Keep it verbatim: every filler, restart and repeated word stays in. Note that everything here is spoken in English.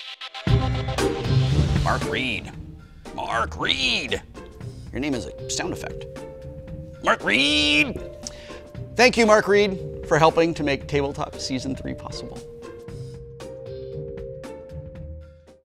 Mark Reed. Mark Reed. Your name is a sound effect. Mark Reed. Thank you, Mark Reed, for helping to make Tabletop Season three possible.